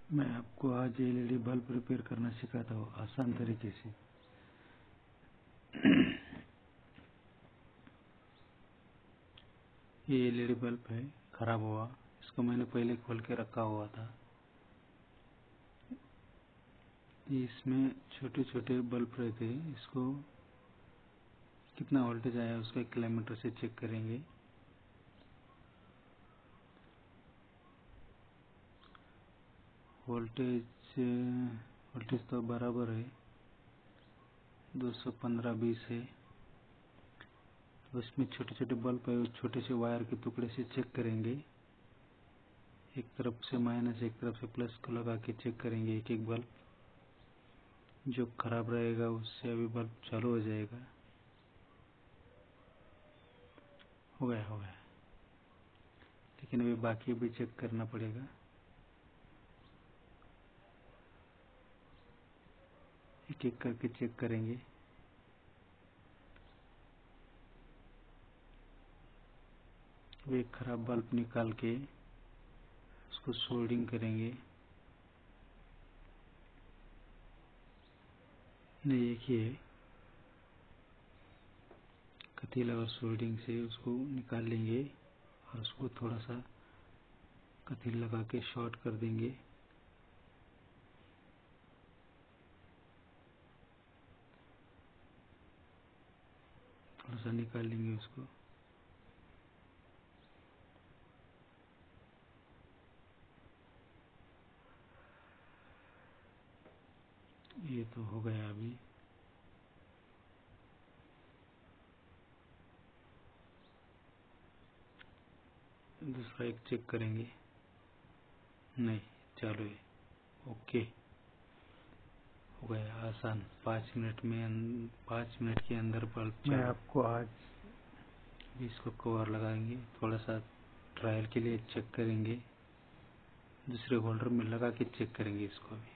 मैं आपको आज एलईडी बल्ब रिपेयर करना सिखाता हूँ आसान तरीके से। ये एलईडी बल्ब है, खराब हुआ। इसको मैंने पहले खोल के रखा हुआ था। इसमें छोटे छोटे बल्ब रहते हैं। इसको कितना वोल्टेज आया उसका किलोमीटर से चेक करेंगे। वोल्टेज तो बराबर है, 215-20 है। उसमें छोटे छोटे बल्ब है, छोटे से वायर के टुकड़े से चेक करेंगे। एक तरफ से माइनस एक तरफ से प्लस को लगा के चेक करेंगे एक एक बल्ब। जो खराब रहेगा उससे अभी बल्ब चालू हो जाएगा। हो गया। लेकिन अभी बाकी भी चेक करना पड़ेगा। एक एक करके चेक करेंगे। वो एक खराब बल्ब निकाल के उसको सोल्डिंग करेंगे। नहीं, एक ही है। कतीला और सोल्डिंग से उसको निकाल लेंगे और उसको थोड़ा सा कतील लगा के शॉर्ट कर देंगे। थोड़ा सा निकाल लेंगे उसको। ये तो हो गया। अभी दूसरा एक चेक करेंगे। नहीं, चालू है। ओके, हो गया। आसान। 5 मिनट के अंदर बल्ब चालू। मैं आपको आज इसको कवर लगाएंगे, थोड़ा सा ट्रायल के लिए चेक करेंगे। दूसरे होल्डर में लगा के चेक करेंगे इसको भी।